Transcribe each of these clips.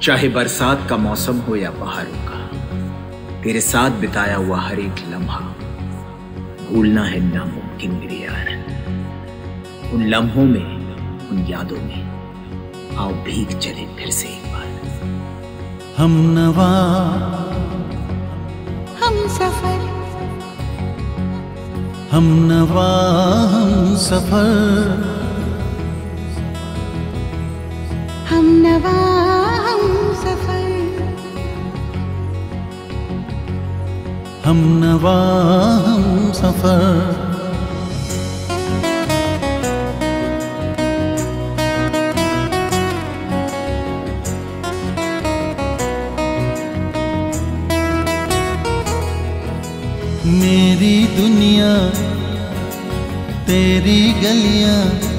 चाहे बरसात का मौसम हो या बहारों का, तेरे साथ बिताया हुआ हर एक लम्हा भूलना है नामुमकिन मेरे यार। उन लम्हों में, उन यादों में आओ भीग चले फिर से एक बार। हम नवा हम सफर, हम नवा हम सफर, हम नवा हम सफर, हम नवा हम सफर। मेरी दुनिया तेरी गलियां,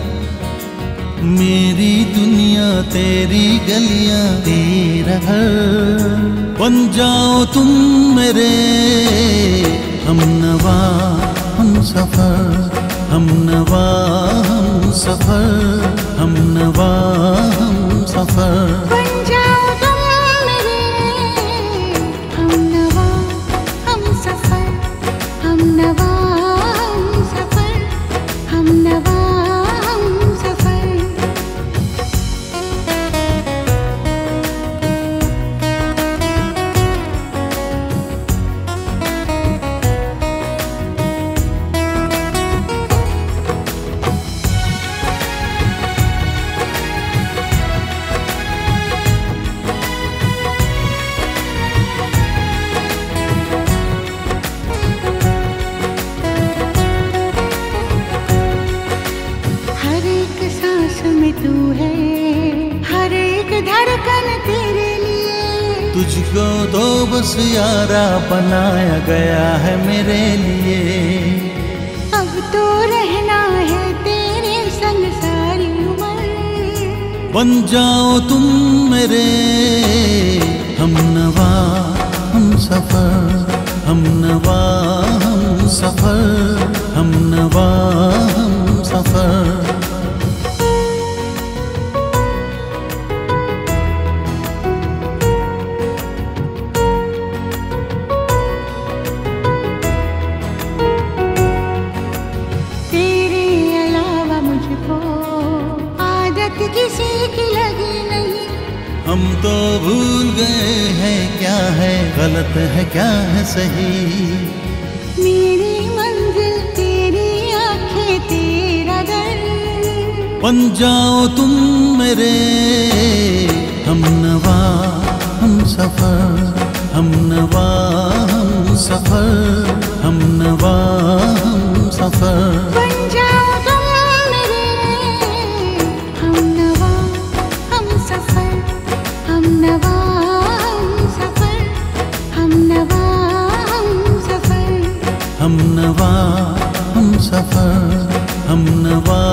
मेरी दुनिया तेरी गलियां, तेरा घर बन जाओ तुम मेरे। हम नवा हम सफर, हम नवा हम सफर, हम नवा हम सफर। बन जाओ तुम मेरे। हम नवा हम सफर, हम नवा हम सफर, हम नवा हम सफर। तू है हर एक धड़कन तेरे लिए, तुझको तो बस यारा बनाया गया है मेरे लिए। अब तो रहना है तेरे संग सारी उम्र, बन जाओ तुम मेरे। हम नवा हम सफर, हम नवा हम सफर, हम नवा हम सफर। किसी की लगी नहीं, हम तो भूल गए हैं क्या है गलत है क्या है सही। मेरी मंजिल तेरी आंखें तेरा दर, बन जाओ तुम मेरे। हम नवा हम सफर, हम नवा हम सफर, हम नवा हम सफर। बन जाओ तुम मेरे। हम नवा हम सफर, हम नवा हम सफर, हम नवा हम सफर, हम नवा हम सफर, हम नवा